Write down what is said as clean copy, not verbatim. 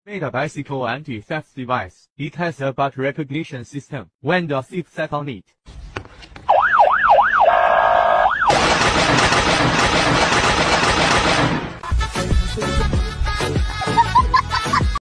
made a bicycle anti-theft device. It has a butt recognition system. When the thief sat on it,